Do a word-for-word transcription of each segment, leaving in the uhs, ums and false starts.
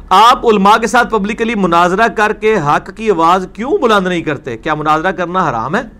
आप उलमा के साथ पब्लिकली मुनाजरा करके हक की आवाज क्यों बुलंद नहीं करते? क्या मुनाजरा करना हराम है?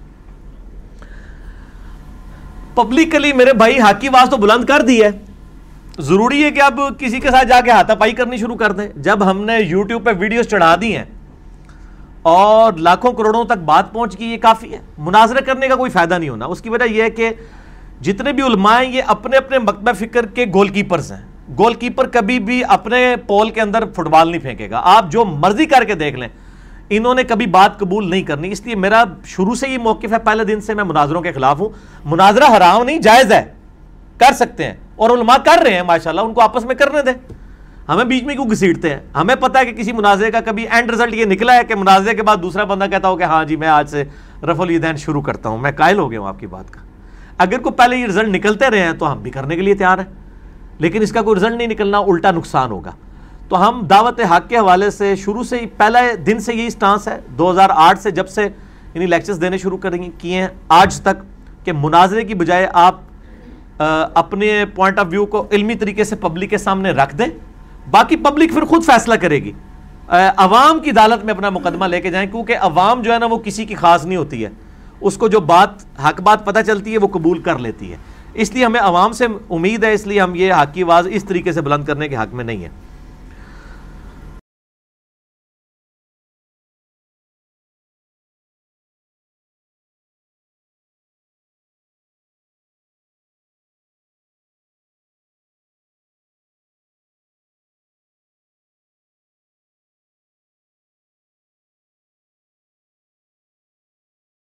पब्लिकली मेरे भाई हक की आवाज तो बुलंद कर दी है, जरूरी है कि अब किसी के साथ जाके हाथापाई करनी शुरू कर दें? जब हमने यूट्यूब पे वीडियोस चढ़ा दी हैं और लाखों करोड़ों तक बात पहुंच गई, ये काफी है। मुनाजरा करने का कोई फायदा नहीं होना। उसकी वजह यह है कि जितने भी उलमा हैं ये अपने अपने मकतब फिक्र के गोलकीपर्स हैं। गोलकीपर कभी भी अपने पोल के अंदर फुटबॉल नहीं फेंकेगा। आप जो मर्जी करके देख लें, इन्होंने कभी बात कबूल नहीं करनी। इसलिए मेरा शुरू से ही मौकिफ है, पहले दिन से मैं मुनाजरों के खिलाफ हूं। मुनाजरा हराम नहीं, जायज है, कर सकते हैं और उलमा कर रहे हैं माशाल्लाह, उनको आपस में करने दें। हमें बीच में क्यों घसीटते हैं? हमें पता है कि किसी मुनाजरे का कभी एंड रिजल्ट ये निकला है कि मुनाजरे के बाद दूसरा बंदा कहता हो कि हाँ जी मैं आज से रफुल यदैन शुरू करता हूं। मैं कायल हो गया हूं आपकी बात का। अगर को पहले ये रिजल्ट निकलते रहे हैं तो हम भी करने के लिए तैयार हैं, लेकिन इसका कोई रिजल्ट नहीं निकलना, उल्टा नुकसान होगा। तो हम दावत हक के हवाले से शुरू से ही पहले दिन से यही स्टांस है, दो हज़ार आठ से जब से इन्हीं लेक्चर्स देने शुरू करेंगे किए हैं आज तक, कि मुनाजरे की बजाय आप आ, अपने पॉइंट ऑफ व्यू को इल्मी तरीके से पब्लिक के सामने रख दें, बाकी पब्लिक फिर खुद फैसला करेगी। अवाम की अदालत में अपना मुकदमा लेके जाएं, क्योंकि अवाम जो है ना वो किसी की खास नहीं होती है, उसको जो बात हक बात पता चलती है वो कबूल कर लेती है। इसलिए हमें अवाम से उम्मीद है, इसलिए हम ये हक की आवाज़ इस तरीके से बुलंद करने के हक में नहीं है।